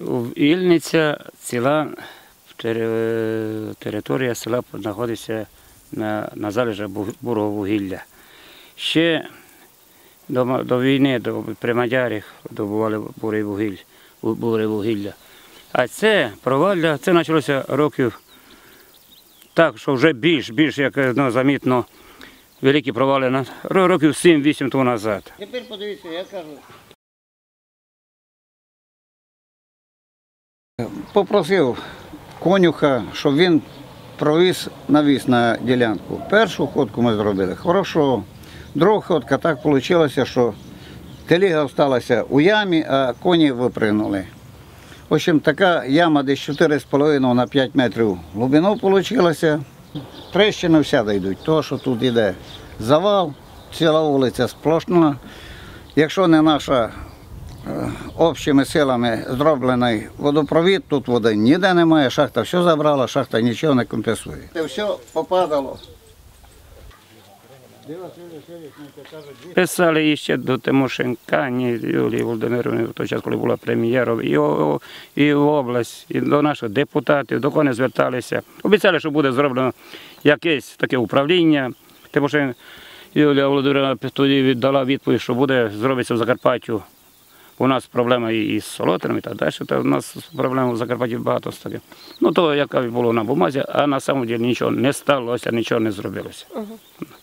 Ільниця, ціла територія села знаходиться на залежах бурого вугілля. Ще до війни, при Мадярах добували буре вугілля. А це провалля, це почалося років так, що вже більш як замітно, великі провали, років 7-8 тому назад. Тепер подивіться, я кажу. Попросив конюха, щоб він провіз навіс на ділянку. Першу ходку ми зробили хорошо. Друга ходка так вийшло, що теліга залишилася у ямі, а коні випригнули. В общем, така яма десь 4,5 на 5 метрів глибину вийшла. Трещини вся дійдуть, тому що тут йде завал, ціла вулиця сплошна. Якщо не наша общими силами зроблений водопровід, тут води ніде немає, шахта все забрала, шахта нічого не компенсує. Це все попадало. Писали ще до Тимошенка, Юлії Володимирівни, в той час, коли була прем'єром, і в область, і до наших депутатів, до кого не зверталися. Обіцяли, що буде зроблено якесь таке управління. Тимошенко Юлія Володимирівна тоді віддала відповідь, що буде зробитися в Закарпаттю. У нас проблема і з Солотином, і так далі. У нас проблем в Закарпатті багато з таким. Ну, то, яка було на бумазі, а на самом деле нічого не сталося, нічого не зробилося.